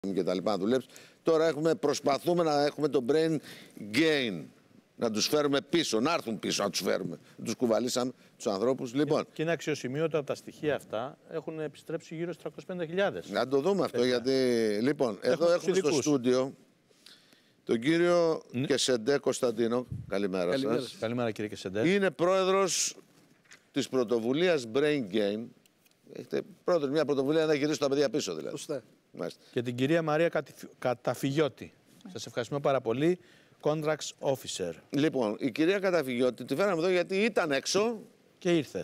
και τα λοιπά να δουλέψει. Τώρα προσπαθούμε να έχουμε το brain gain. Να τους φέρουμε πίσω, να έρθουν πίσω, να τους φέρουμε. Τους κουβαλήσαμε τους ανθρώπους. Λοιπόν. Και είναι αξιοσημείωτο από τα στοιχεία αυτά έχουν επιστρέψει γύρω στους 350.000. Να το δούμε αυτό, γιατί. Λοιπόν, εδώ έχουμε στο στούντιο τον κύριο Κεσεντέ Κωνσταντίνο. Καλημέρα σας. Καλημέρα, κύριε Κεσεντέ. Είναι πρόεδρος της πρωτοβουλίας Brain Gain. Έχετε πρόεδρος μια πρωτοβουλία να γυρίσει τα παιδιά πίσω, δηλαδή. Σωστά. Και την κυρία Μαρία Καταφυγιώτη. Σας ευχαριστούμε πάρα πολύ. Contracts Officer. Λοιπόν, η κυρία Καταφυγιώτη τη φέραμε εδώ γιατί ήταν έξω και ήρθε.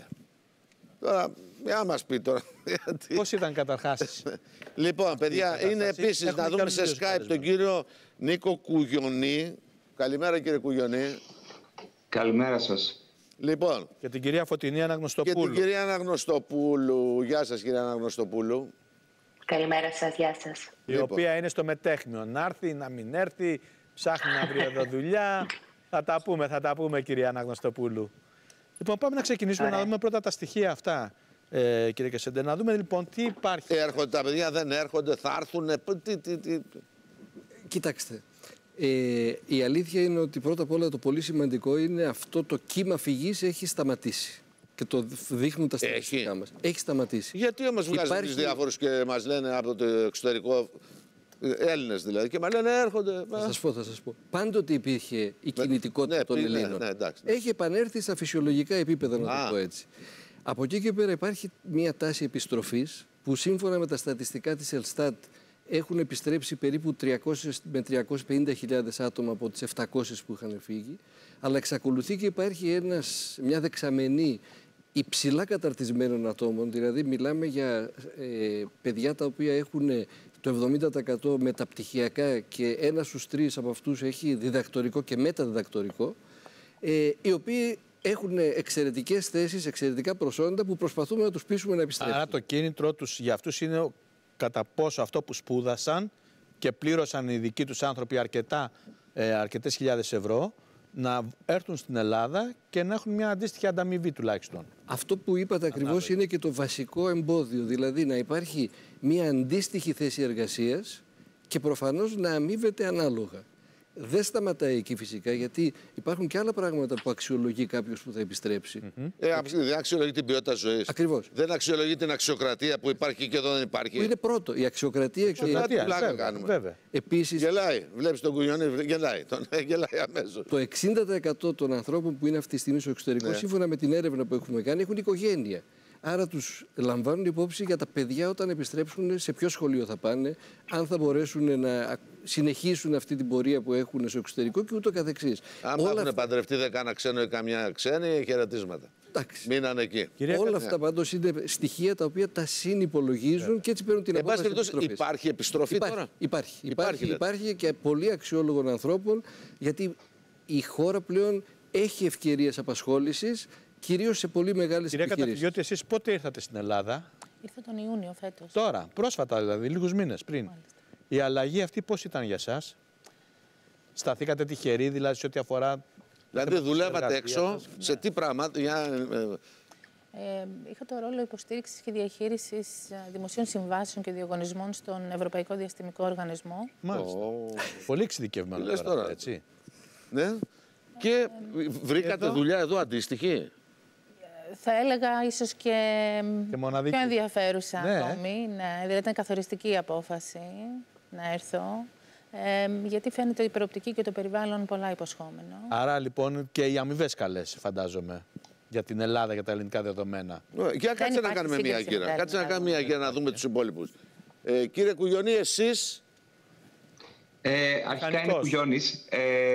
Τώρα, για μας πει τώρα. Πώς ήταν καταρχάς? Λοιπόν, παιδιά, είναι επίσης να δούμε σε Skype τον κύριο Νίκο Κουγιονή. Καλημέρα, κύριε Κουγιονή. Καλημέρα σας. Λοιπόν. Και την κυρία Φωτεινή Αναγνωστοπούλου. Και την κυρία Αναγνωστοπούλου. Γεια σας, κυρία Αναγνωστοπούλου. Καλημέρα σας, γεια σας. Η οποία είναι στο μετέχμιο. Να έρθει, να μην έρθει, ψάχνει να βρει εδώ δουλειά. Θα τα πούμε, κυρία Αναγνωστοπούλου. Λοιπόν, πάμε να ξεκινήσουμε να δούμε πρώτα τα στοιχεία αυτά, κύριε Κεσεντέ. Να δούμε λοιπόν τι υπάρχει. Έρχονται τα παιδιά, δεν έρχονται, θα έρθουν. Κοιτάξτε. Η αλήθεια είναι ότι πρώτα απ' όλα το πολύ σημαντικό είναι αυτό το κύμα φυγής έχει σταματήσει. Και το δείχνουν τα στατιστικά μας. Έχει σταματήσει. Γιατί όμως βγάζουν τους διάφορους και μας λένε από το εξωτερικό, Έλληνες δηλαδή, και μας λένε έρχονται. Θα σας πω. Πάντοτε υπήρχε η κινητικότητα των Ελλήνων. Έχει επανέλθει στα φυσιολογικά επίπεδα, να το πω έτσι. Από εκεί και πέρα υπάρχει μια τάση επιστροφής που σύμφωνα με τα στατιστικά της Ελστάτ έχουν επιστρέψει περίπου 300 με 350.000 άτομα από τις 700 που είχαν φύγει, αλλά εξακολουθεί και υπάρχει μια δεξαμενή υψηλά καταρτισμένων ατόμων, δηλαδή μιλάμε για παιδιά τα οποία έχουν το 70% μεταπτυχιακά και ένας στους τρεις από αυτούς έχει διδακτορικό και μεταδιδακτορικό, οι οποίοι έχουν εξαιρετικές θέσεις, εξαιρετικά προσόντα που προσπαθούμε να τους πείσουμε να επιστρέψουν. Άρα το κίνητρο τους για αυτούς είναι κατά πόσο αυτό που σπούδασαν και πλήρωσαν οι δικοί τους άνθρωποι αρκετές χιλιάδες ευρώ να έρθουν στην Ελλάδα και να έχουν μια αντίστοιχη ανταμοιβή τουλάχιστον. Αυτό που είπατε ακριβώς είναι και το βασικό εμπόδιο, δηλαδή να υπάρχει μια αντίστοιχη θέση εργασίας και προφανώς να αμείβεται ανάλογα. Δεν σταματάει εκεί φυσικά, γιατί υπάρχουν και άλλα πράγματα που αξιολογεί κάποιος που θα επιστρέψει. Δεν αξιολογεί την ποιότητα ζωής. Ακριβώς. Δεν αξιολογεί την αξιοκρατία που υπάρχει και εδώ δεν υπάρχει. Που είναι πρώτο. Η αξιοκρατία και η πλάκα κάνουμε. Βέβαια. Επίσης, γελάει. Βλέπεις τον Κουγιονί, γελάει. Γελάει αμέσως. Το 60% των ανθρώπων που είναι αυτή τη στιγμή στο εξωτερικό, σύμφωνα με την έρευνα που έχουμε κάνει, έχουν οικογένεια. Άρα τους λαμβάνουν υπόψη για τα παιδιά όταν επιστρέψουν, σε ποιο σχολείο θα πάνε, αν θα μπορέσουν να συνεχίσουν αυτή την πορεία που έχουν στο εξωτερικό και ούτω καθεξής. Αν έχουν παντρευτεί κανένα ξένο ή καμιά ξένη, χαιρετίσματα. Μείναν εκεί. Όλα αυτά πάντως είναι στοιχεία τα οποία τα συνυπολογίζουν και έτσι παίρνουν την απόφαση. Υπάρχει επιστροφή τώρα. Υπάρχει και πολύ αξιόλογων ανθρώπων, γιατί η χώρα πλέον έχει ευκαιρίες απασχόλησης. Κυρίως σε πολύ μεγάλες επιχειρήσεις. Κυρία Καταφυγιώτη, εσείς πότε ήρθατε στην Ελλάδα? Ήρθα τον Ιούνιο φέτος. Τώρα, πρόσφατα δηλαδή, λίγους μήνες πριν. Μάλιστα. Η αλλαγή αυτή πώς ήταν για σας? Σταθήκατε τυχεροί δηλαδή σε ό,τι αφορά... Δηλαδή δουλεύατε έξω, σε τι πράγματα? Είχα το ρόλο υποστήριξης και διαχείρισης δημοσίων συμβάσεων και διαγωνισμών στον Ευρωπαϊκό Διαστημικό Οργανισμό. Μάλιστα. Πολύ εξειδικευμένο τώρα, έτσι. Ναι. Και βρήκατε δουλειά εδώ αντίστοιχη? Θα έλεγα ίσως και πιο ενδιαφέρουσα ακόμη. Ναι, δηλαδή ήταν καθοριστική η απόφαση να έρθω. Γιατί φαίνεται η προοπτική και το περιβάλλον πολλά υποσχόμενο. Άρα λοιπόν και οι αμοιβές καλές, φαντάζομαι, για την Ελλάδα, για τα ελληνικά δεδομένα. Για κάτσε να κάνουμε μια γύρα. Κάτσε να κάνουμε μια γύρα να δούμε τους υπόλοιπους. Κύριε Κουγιονή, εσείς... Αρχικά είναι Κουγιώνης.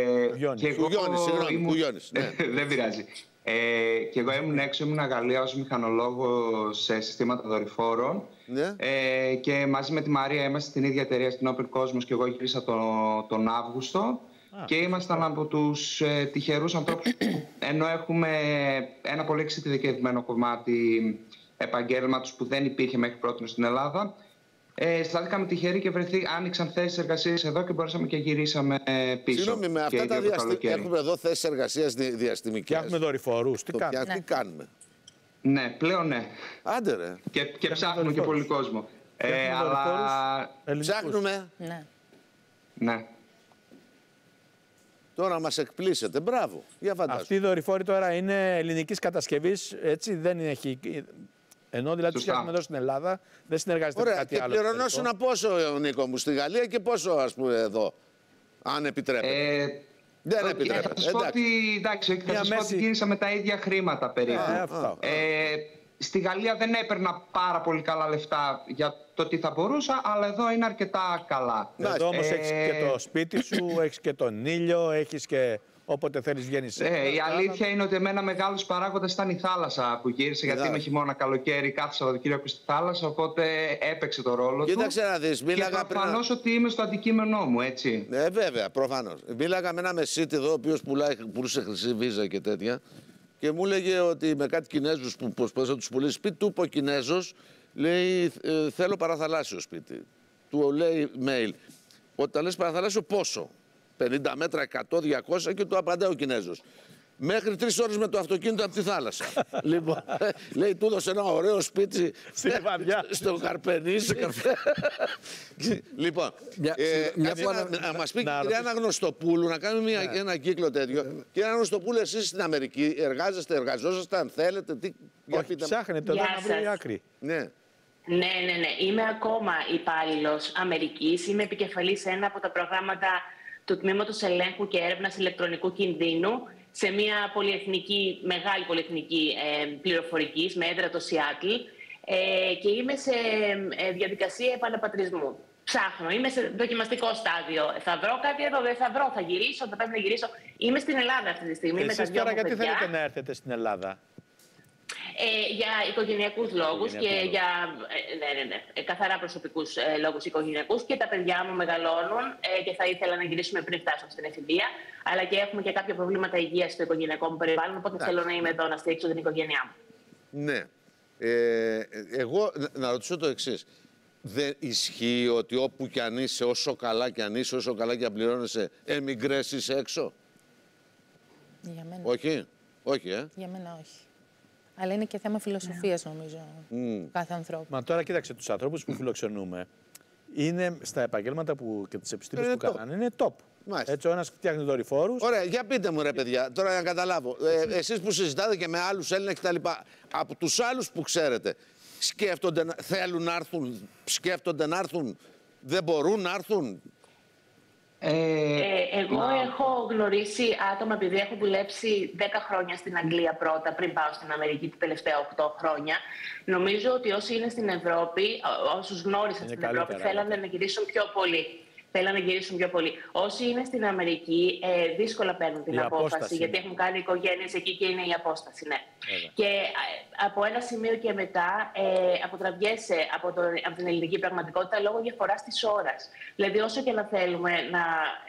Κουγιώνης. Δεν πειράζει. Και εγώ ήμουν έξω, ήμουν Γαλλία ως μηχανολόγος σε συστήματα δορυφόρων. Και μαζί με τη Μαρία είμαστε στην ίδια εταιρεία, στην Open Cosmos, και εγώ γύρισα τον Αύγουστο. Και ήμασταν από τους τυχερούς ανθρώπους που, ενώ έχουμε ένα πολύ εξειδικευμένο κομμάτι επαγγέλματος που δεν υπήρχε μέχρι πρώτη στην Ελλάδα, στάθηκαμε τυχεροί και άνοιξαν θέσεις εργασίας εδώ και μπορέσαμε και γυρίσαμε πίσω. Συγγνώμη, με αυτά τα διαστημικά έχουμε εδώ θέσεις εργασίας διαστημικές. Και έχουμε δορυφορούς. Τι κάνουμε? Τι κάνουμε? Ναι, πλέον ναι. Άντε ρε. Και ψάχνουμε και πολύ κόσμο. Αλλά ψάχνουμε. Ναι. Τώρα μας εκπλήσετε. Μπράβο. Για φαντάσου. Αυτή η δορυφόρη τώρα είναι ελληνικής κατασκευής, έτσι, δεν έχει... Ενώ δηλαδή τους φτιάχνουμε εδώ στην Ελλάδα, δεν συνεργάζεται με κάτι άλλο. Και πληρωνόσουν πόσο, Νίκο μου, στη Γαλλία και πόσο, ας πούμε, εδώ, αν επιτρέπετε. Δεν επιτρέπεται. Θα σας πω ότι κίνησα με τα ίδια χρήματα περίπου. Στη Γαλλία δεν έπαιρνα πάρα πολύ καλά λεφτά για το τι θα μπορούσα, αλλά εδώ είναι αρκετά καλά. Εδώ όμως έχεις και το σπίτι σου, έχεις και τον ήλιο, έχεις και όποτε θέλεις βγαίνεις. Η αλήθεια είναι ότι εμένα μεγάλος παράγοντας ήταν η θάλασσα που γύρισε, γιατί είμαι χειμώνα καλοκαίρι, κάθε Σαββατοκύριακο στη θάλασσα, οπότε έπαιξε το ρόλο του. Κοίταξε να δεις, μίλαγα πριν. Προφανώς ότι είμαι στο αντικείμενό μου, έτσι. Βέβαια, προφανώς. Μίλαγα με ένα μεσίτη εδώ, ο οποίος πουλούσε χρυσή βίζα και τέτοια. Και μου έλεγε ότι με κάτι Κινέζους που προσπαθούσε να τους πουλήσει σπίτι, του είπε ο Κινέζος, λέει, θέλω παραθαλάσσιο σπίτι. Του λέει mail. Όταν λες παραθαλάσσιο πόσο? 50 μέτρα, 100, 200 και του απαντάει ο Κινέζος. Μέχρι 3 ώρες με το αυτοκίνητο από τη θάλασσα. Λοιπόν, λέει, του έδωσε ένα ωραίο σπίτι στο Καρπενή. Λοιπόν, να μας πει η κυρία Αναγνωστοπούλου, να κάνουμε ένα κύκλο τέτοιο. Κυρία Αναγνωστοπούλου, εσείς στην Αμερική εργαζόσασταν, θέλετε, τι... Όχι, ψάχνετε εδώ να βρει άκρη. Ναι. Είμαι ακόμα υπάλληλος Αμερικής. Είμαι επικεφαλής σε ένα από τα προγράμματα του Τμήματος Ελέγχου και Έρευνας Ηλεκτρονικού Κινδύνου σε μια μεγάλη πολυεθνική πληροφορικής με έδρα το Σιάτλ και είμαι σε διαδικασία επαναπατρισμού. Ψάχνω, είμαι σε δοκιμαστικό στάδιο. Θα βρω κάτι εδώ, δεν θα βρω, θα γυρίσω, θα πρέπει να γυρίσω. Είμαι στην Ελλάδα αυτή τη στιγμή. Εσείς τώρα γιατί θέλετε να έρθετε στην Ελλάδα? Για οικογενειακούς λόγους και για καθαρά προσωπικούς λόγους οικογενειακούς, και τα παιδιά μου μεγαλώνουν και θα ήθελα να γυρίσουμε πριν φτάσουμε στην εφηβεία, αλλά και έχουμε και κάποια προβλήματα υγείας στο οικογενειακό μου περιβάλλον, οπότε θέλω να είμαι εδώ να στηρίξω την οικογένειά μου. Ναι. Εγώ να ρωτήσω το εξής. Δεν ισχύει ότι όπου κι αν είσαι, όσο καλά κι αν είσαι, όσο καλά κι αν πληρώνεσαι, εμιγκρέσεις έξω? Για μένα. Όχι. Όχι, Για μένα όχι. Αλλά είναι και θέμα φιλοσοφίας, νομίζω, κάθε ανθρώπου. Μα τώρα κοίταξε, τους ανθρώπους που φιλοξενούμε είναι στα επαγγέλματα και τις επιστήμες που κάνανε, είναι top. Μάλιστα. Έτσι, ο ένας φτιάχνει δορυφόρους. Ωραία, για πείτε μου, ρε παιδιά, τώρα να καταλάβω. Εσείς που συζητάτε και με άλλους Έλληνες κτλ. Από τους άλλους που ξέρετε, θέλουν να έρθουν, σκέφτονται να έρθουν, δεν μπορούν να έρθουν? Εγώ έχω γνωρίσει άτομα, επειδή έχω δουλέψει 10 χρόνια στην Αγγλία πρώτα, πριν πάω στην Αμερική τα τελευταία 8 χρόνια. Νομίζω ότι όσοι είναι στην Ευρώπη, όσους γνώρισαν στην Ευρώπη, θέλανε να γυρίσουν πιο πολύ. Όσοι είναι στην Αμερική, δύσκολα παίρνουν την απόφαση, γιατί έχουν κάνει οικογένειες εκεί και είναι η απόσταση. Ναι. Και από ένα σημείο και μετά αποτραβιέσαι από την ελληνική πραγματικότητα λόγω διαφοράς της ώρας. Δηλαδή, όσο και να θέλουμε να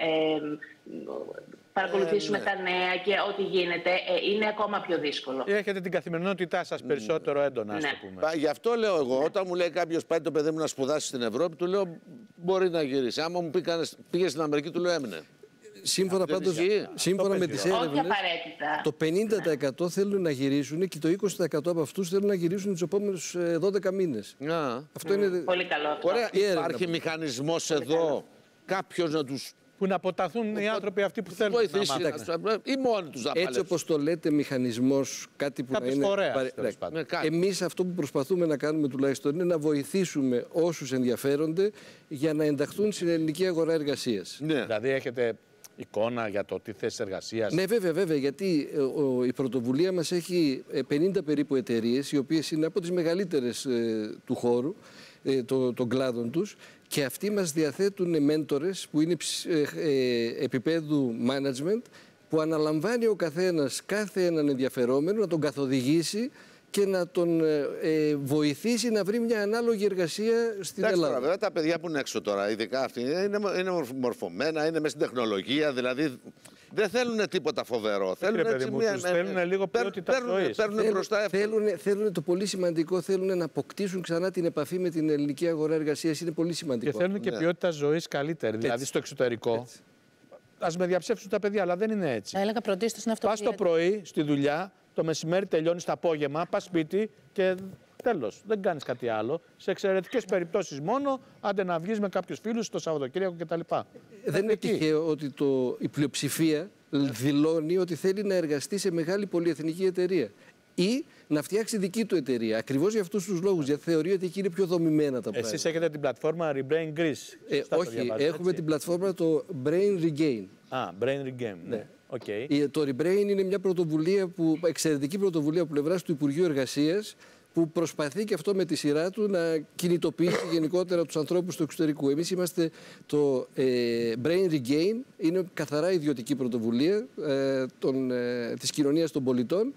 παρακολουθήσουμε τα νέα και ό,τι γίνεται, είναι ακόμα πιο δύσκολο. Έχετε την καθημερινότητά σας περισσότερο έντονα, ας το πούμε. Γι' αυτό λέω εγώ, όταν μου λέει κάποιος πάει το παιδί μου να σπουδάσει στην Ευρώπη, του λέω μπορεί να γυρίσει. Άμα μου πήγε στην Αμερική, του λέω έμεινε. Σύμφωνα με τις έρευνες, το 50% θέλουν να γυρίσουν και το 20% από αυτούς θέλουν να γυρίσουν τους επόμενους 12 μήνες. Αυτό είναι πολύ καλό. Ωραία, υπάρχει μηχανισμός εδώ, κάποιος να τους... που να αποταθούν οι άνθρωποι αυτοί που θέλουν να μάθουν. Ή μόνοι τους να έτσι όπως το λέτε, μηχανισμός, κάτι που κάποιος να είναι... Εμείς αυτό που προσπαθούμε να κάνουμε τουλάχιστον είναι να βοηθήσουμε όσους ενδιαφέρονται για να ενταχθούν στην ελληνική αγορά εργασίας. Ναι. Δηλαδή έχετε εικόνα για το τι θέσεις εργασίας? Ναι, βέβαια, γιατί η πρωτοβουλία μας έχει 50 περίπου εταιρείες, οι οποίες είναι από τις μεγαλύτερες του χώρου, των κλάδων τους, και αυτοί μας διαθέτουν μέντορες που είναι επίπεδου management, που αναλαμβάνει ο καθένας κάθε έναν ενδιαφερόμενο να τον καθοδηγήσει και να τον βοηθήσει να βρει μια ανάλογη εργασία στην Ελλάδα. Τώρα, βέβαια, τα παιδιά που είναι έξω τώρα, ειδικά αυτοί, είναι μορφωμένα, είναι μέσα στην τεχνολογία, δηλαδή δεν θέλουν τίποτα φοβερό. Θέλουν λίγο ποιότητα ζωής. Θέλουν το πολύ σημαντικό, θέλουν να αποκτήσουν ξανά την επαφή με την ελληνική αγορά εργασίας. Είναι πολύ σημαντικό. Και θέλουν και ποιότητα ζωής καλύτερη, δηλαδή στο εξωτερικό. Ας με διαψεύσουν τα παιδιά, αλλά δεν είναι έτσι. Έλεγα πρωτίστως είναι αυτό. Πας το πρωί στη δουλειά, το μεσημέρι τελειώνεις, το απόγευμα, πας σπίτι και Τέλος. Δεν κάνεις κάτι άλλο. Σε εξαιρετικές περιπτώσεις μόνο, άντε να βγεις με κάποιους φίλους το Σαββατοκύριακο κτλ. Δεν είναι τυχαίο ότι η πλειοψηφία δηλώνει ότι θέλει να εργαστεί σε μεγάλη πολυεθνική εταιρεία ή να φτιάξει δική του εταιρεία. Ακριβώς για αυτούς τους λόγους, γιατί θεωρεί ότι εκεί είναι πιο δομημένα τα πράγματα. Εσείς έχετε την πλατφόρμα Rebrain Greece. Όχι, έχουμε την πλατφόρμα το Brain Regain. Brain Regain. Ναι. Okay. Το Rebrain είναι μια εξαιρετική πρωτοβουλία από πλευράς του Υπουργείου Εργασίας, που προσπαθεί και αυτό με τη σειρά του να κινητοποιήσει γενικότερα τους ανθρώπους του εξωτερικού. Εμείς είμαστε το Brain Regain, είναι καθαρά ιδιωτική πρωτοβουλία της κοινωνίας των πολιτών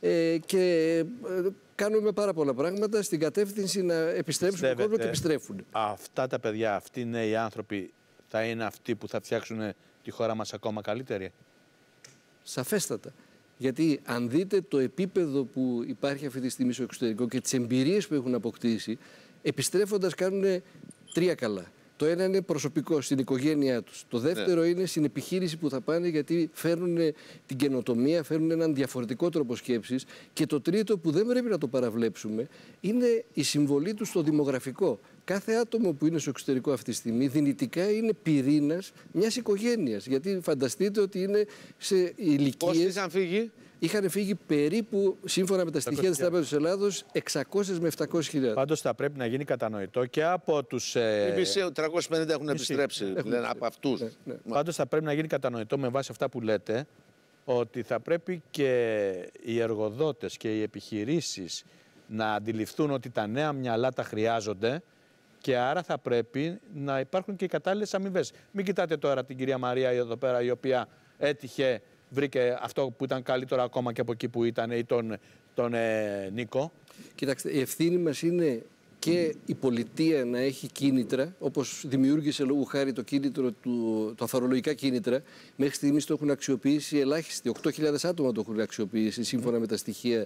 και κάνουμε πάρα πολλά πράγματα στην κατεύθυνση να επιστρέψουν τον κόσμο και επιστρέφουν. Αυτά τα παιδιά, αυτοί οι νέοι άνθρωποι θα είναι αυτοί που θα φτιάξουν τη χώρα μας ακόμα καλύτερη? Σαφέστατα. Γιατί αν δείτε το επίπεδο που υπάρχει αυτή τη στιγμή στο εξωτερικό και τις εμπειρίες που έχουν αποκτήσει, επιστρέφοντας κάνουν τρία καλά. Το ένα είναι προσωπικό, στην οικογένειά τους. Το δεύτερο είναι στην επιχείρηση που θα πάνε, γιατί φέρνουν την καινοτομία, φέρνουν έναν διαφορετικό τρόπο σκέψης. Και το τρίτο, που δεν πρέπει να το παραβλέψουμε, είναι η συμβολή τους στο δημογραφικό. Κάθε άτομο που είναι στο εξωτερικό αυτή τη στιγμή δυνητικά είναι πυρήνας μιας οικογένειας. Γιατί φανταστείτε ότι είναι σε ηλικίες. Πόσοι είχαν φύγει? Είχαν φύγει περίπου, σύμφωνα με τα στοιχεία της Τράπεζας της Ελλάδος, 600 με 700.000. Πάντως θα πρέπει να γίνει κατανοητό και από τους... Οι 350 έχουν επιστρέψει, λένε, από αυτούς. Ναι. Πάντως θα πρέπει να γίνει κατανοητό με βάση αυτά που λέτε, ότι θα πρέπει και οι εργοδότες και οι επιχειρήσεις να αντιληφθούν ότι τα νέα μυαλά τα χρειάζονται και άρα θα πρέπει να υπάρχουν και οι κατάλληλες αμοιβές. Μην κοιτάτε τώρα την κυρία Μαρία εδώ πέρα, η οποία έτυχε, βρήκε αυτό που ήταν καλύτερο ακόμα και από εκεί που ήταν, ή τον Νίκο. Κοιτάξτε, η ευθύνη μας είναι και η πολιτεία να έχει κίνητρα, όπως δημιούργησε λόγου χάρη το κίνητρο τα φορολογικά κίνητρα. Μέχρι στιγμής το έχουν αξιοποιήσει ελάχιστοι, 8.000 άτομα το έχουν αξιοποιήσει, σύμφωνα με τα στοιχεία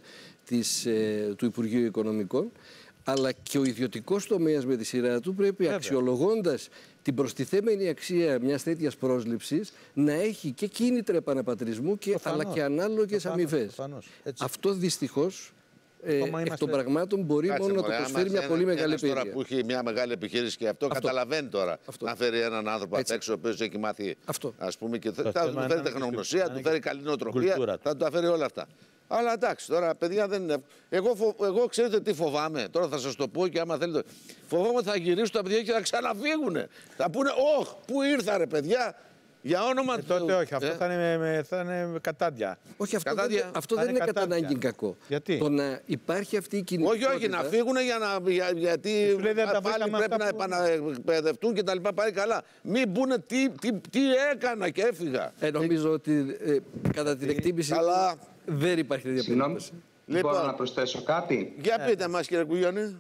του Υπουργείου Οικονομικών. Αλλά και ο ιδιωτικός τομέας με τη σειρά του πρέπει, αξιολογώντας την προστιθέμενη αξία μιας τέτοιας πρόσληψης, να έχει και κίνητρα επαναπατρισμού, αλλά και ανάλογες αμοιβές. Αυτό δυστυχώς εκ των πραγμάτων μπορεί μόνο να το προσφέρει μια πολύ μεγάλη εμπειρία. Τώρα που έχει μια μεγάλη επιχείρηση και αυτό καταλαβαίνει τώρα να φέρει έναν άνθρωπο απ' έξω, ο οποίος έχει μάθει, ας πούμε, και θα του φέρει τεχνογνωσία, του φέρει καλή νοοτροπία, θα του φέρει όλα αυτά. Αλλά εντάξει, τώρα παιδιά δεν είναι. Εγώ ξέρετε τι φοβάμαι. Τώρα θα σας το πω και άμα θέλετε. Φοβάμαι ότι θα γυρίσουν τα παιδιά και θα ξαναφύγουν. Θα πούνε, όχ, πού ήρθα ρε παιδιά. Για όνομα του. Τότε όχι, αυτό θα είναι κατάντια. Όχι, αυτό δεν είναι κατά ανάγκη κακό. Γιατί? Το να υπάρχει αυτή η κινητικότητα. Όχι, να φύγουν γιατί πάλι πρέπει να επαναεκπαιδευτούν και τα λοιπά. Πάει καλά. Μην πούνε τι έκανα και έφυγα. Νομίζω ότι κατά την εκτίμηση δεν υπάρχει τέτοια περίπτωση. Μπορώ να προσθέσω κάτι? Για πείτε μας, κύριε Κουγιώνη.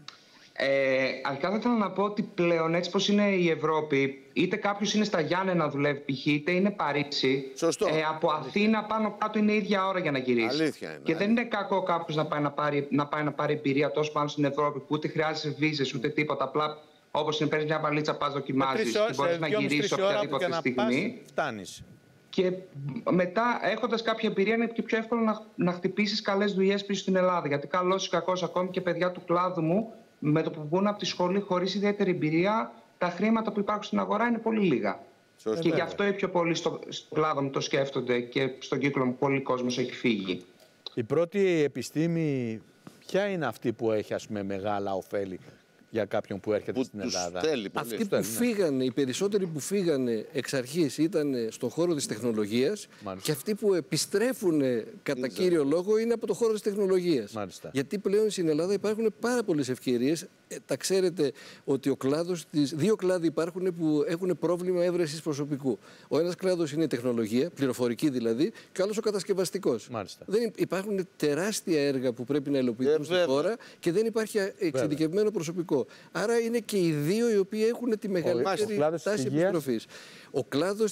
Αρχικά θα ήθελα να πω ότι πλέον, έτσι πως είναι η Ευρώπη, είτε κάποιος είναι στα Γιάννενα να δουλεύει π.χ., είτε είναι Παρίσι, από Αθήνα πάνω κάτω είναι η ίδια ώρα για να γυρίσει. Αλήθεια είναι. Και δεν είναι κακό κάποιος να πάει να πάρει εμπειρία τόσο πάνω στην Ευρώπη, που ούτε χρειάζεσαι βίζες ούτε τίποτα. Απλά όπως είναι, παίρνεις μια βαλίτσα, πας δοκιμάζεις και μπορείς να γυρίσεις οποιαδήποτε στιγμή. Φτάνεις. Και μετά, έχοντας κάποια εμπειρία, είναι και πιο εύκολο να χτυπήσεις καλές δουλειές πίσω στην Ελλάδα. Γιατί καλός ή κακός, ακόμη και παιδιά του κλάδου μου, με το που βγουν από τη σχολή χωρίς ιδιαίτερη εμπειρία, τα χρήματα που υπάρχουν στην αγορά είναι πολύ λίγα. Και γι' αυτό οι πιο πολλοί στον κλάδο μου το σκέφτονται και στον κύκλο μου πολλοί κόσμος έχει φύγει. Η πρώτη επιστήμη, ποια είναι αυτή που έχει, ας πούμε, μεγάλα ωφέλη για κάποιον που έρχεται στην Ελλάδα? Αυτοί που φύγανε, οι περισσότεροι που φύγανε εξ αρχής ήταν στον χώρο της τεχνολογίας. Μάλιστα. Και αυτοί που επιστρέφουν κατά κύριο λόγο είναι από το χώρο της τεχνολογίας. Μάλιστα. Γιατί πλέον στην Ελλάδα υπάρχουν πάρα πολλές ευκαιρίες. Τα ξέρετε ότι ο κλάδος δύο κλάδοι υπάρχουν που έχουν πρόβλημα έβρεσης προσωπικού. Ο ένας κλάδος είναι η τεχνολογία, πληροφορική δηλαδή, και ο άλλος ο κατασκευαστικός. Υπάρχουν τεράστια έργα που πρέπει να υλοποιηθούν στη χώρα και δεν υπάρχει εξειδικευμένο προσωπικό. Άρα είναι και οι δύο οι οποίοι έχουν τη μεγαλύτερη τάση επιστροφής. Ο κλάδος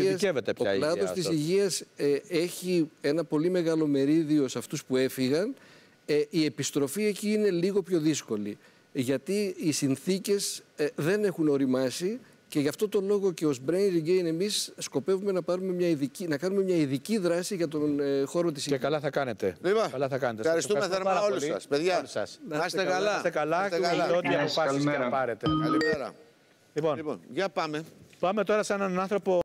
της υγείας έχει ένα πολύ μεγάλο μερίδιο σε αυτούς που έφυγαν. Η επιστροφή εκεί είναι λίγο πιο δύσκολη. Γιατί οι συνθήκες δεν έχουν οριμάσει Και γι' αυτό το λόγο και ως Brain Regain εμείς σκοπεύουμε να κάνουμε μια ειδική δράση για τον χώρο της υγείας. Και καλά θα κάνετε. Καλά θα κάνετε. Ευχαριστούμε θερμά όλους σας, παιδιά. Να είστε καλά. Να είστε καλά και ό,τι αποφάσεις και να πάρετε. Καλημέρα. Λοιπόν, για πάμε. Πάμε τώρα σε έναν άνθρωπο